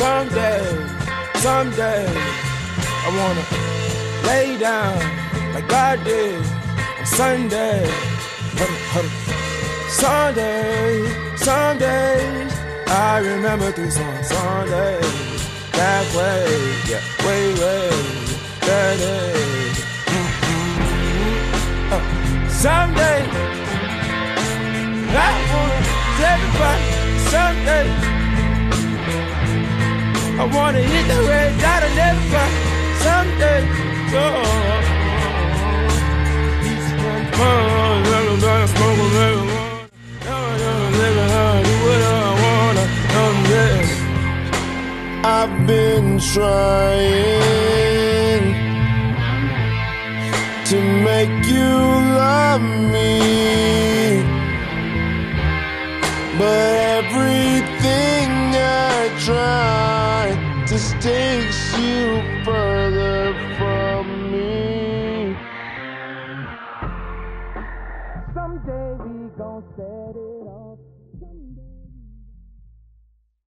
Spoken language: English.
Someday, I wanna lay down like God did on Sunday. Some days, I remember these on Sundays. That way, yeah, way, that day. Someday, I wanna tell everybody, someday, I wanna hit the red dot and everybody, someday, I've been trying to make you love me, but everything I try just takes you further